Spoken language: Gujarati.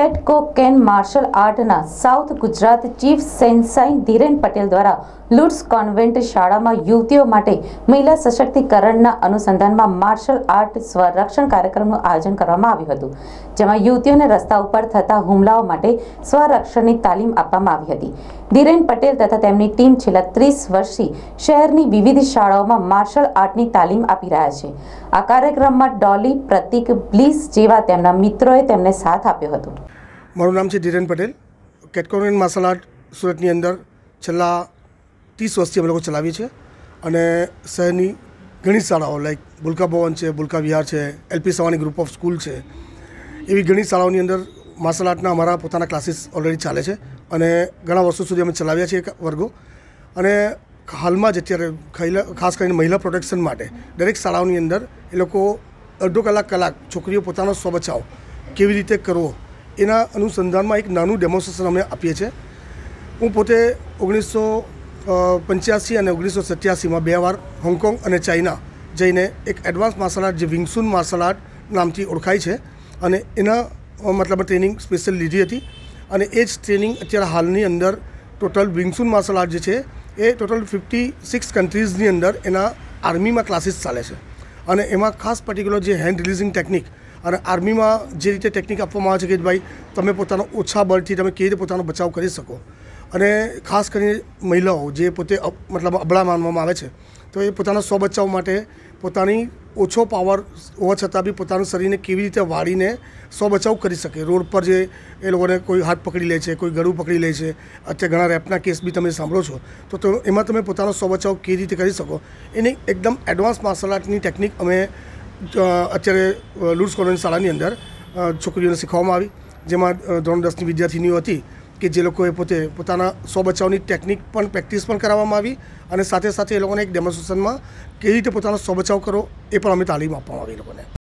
કેટકો કેન માર્શલ આર્ટના સાઉથ ગુજરાત ચીફ સેન્સાઇન ધીરેન પટેલ દ્વારા લુડ્સ કોન્વેન્ટ શાળામાં યુવતીઓ માટે મહિલા સશક્તિકરણના અનુસંધાનમાં માર્શલ આર્ટ સ્વરક્ષણ કાર્યક્રમનું આયોજન કરવામાં આવ્યું હતું, જેમાં યુવતીઓને રસ્તા ઉપર થતા હુમલાઓ માટે સ્વરક્ષણની તાલીમ આપવામાં આવી હતી। ધીરેન પટેલ તથા તેમની ટીમ છેલ્લા 30 વર્ષથી શહેરની વિવિધ શાળાઓમાં માર્શલ આર્ટની તાલીમ આપી રહ્યા છે। આ કાર્યક્રમમાં ડોલી, પ્રતિક, બ્લીસ જેવા તેમના મિત્રોએ તેમને સાથ આપ્યો હતો। મારું નામ છે ધીરેન પટેલ। કેટકો કેન માર્શલ આર્ટ સુરતની અંદર છેલ્લા 30 વર્ષથી અમે લોકો ચલાવીએ છીએ અને શહેરની ઘણી શાળાઓ લાઈક ભૂલકા ભવન છે, ભૂલકા વિહાર છે, LP Savani group of school છે, એવી ઘણી શાળાઓની અંદર માર્શલ આર્ટના અમારા પોતાના ક્લાસીસ ઓલરેડી ચાલે છે અને ઘણા વર્ષો સુધી અમે ચલાવ્યા છીએ વર્ગો। અને હાલમાં જ અત્યારે ખાસ કરીને મહિલા પ્રોટેક્શન માટે દરેક શાળાઓની અંદર એ લોકો અડધો કલાક છોકરીઓ પોતાનો સ્વબચાવ કેવી રીતે કરવો એના અનુસંધાનમાં એક નાનું ડેમોન્સ્ટ્રેશન અમે આપીએ છીએ। હું પોતે 1985 અને 1987માં 2 વાર હોંગકોંગ અને ચાઇના જઈને એક એડવાન્સ માર્શલ આર્ટ જે વિંગસુન માર્શલ આર્ટ નામથી ઓળખાય છે અને એના મતલબ ટ્રેનિંગ સ્પેશિયલ લીધી હતી અને એ જ ટ્રેનિંગ અત્યારે હાલની અંદર ટોટલ વિંગસુન માર્શલ આર્ટ જે છે એ ટોટલ 56 કન્ટ્રીઝની અંદર એના આર્મીમાં ક્લાસીસ ચાલે છે અને એમાં ખાસ પર્ટિક્યુલર જે હેન્ડ રિલીઝિંગ ટેકનિક અને આર્મીમાં જે રીતે ટેકનિક આપવામાં આવે છે કે ભાઈ તમે પોતાનો ઓછા બળથી તમે કેવી રીતે પોતાનો બચાવ કરી શકો અને ખાસ કરીને મહિલાઓ જે પોતે મતલબ અબળા માનવામાં આવે છે તો એ પોતાના સ્વ બચાવ માટે પોતાની ઓછો પાવર હોવા છતાં બી પોતાનું શરીરને કેવી રીતે વાળીને સ્વ બચાવ કરી શકે। રોડ પર જે એ લોકોને કોઈ હાથ પકડી લે છે, કોઈ ગળું પકડી લે છે, અત્યારે ઘણા રેપના કેસ બી તમે સાંભળો છો તો એમાં તમે પોતાનો સ્વ બચાવ કેવી રીતે કરી શકો એની એકદમ એડવાન્સ માર્શલ આર્ટની ટેકનિક અમે અત્યારે લુડ્સ કોન્વેન્ટ શાળાની અંદર છોકરીઓને શીખવવામાં આવી, જેમાં ધોરણ 10ની વિદ્યાર્થીનીઓ હતી કે જે લોકોએ પોતે પોતાના સ્વ બચાવની ટેકનિક પણ પ્રેક્ટિસ પણ કરાવવામાં આવી અને સાથે સાથે એ લોકોને એક ડેમોન્સ્ટ્રેશનમાં કેવી રીતે પોતાનો સ્વ બચાવ કરો એ પણ અમે તાલીમ આપવામાં આવી એ લોકોને।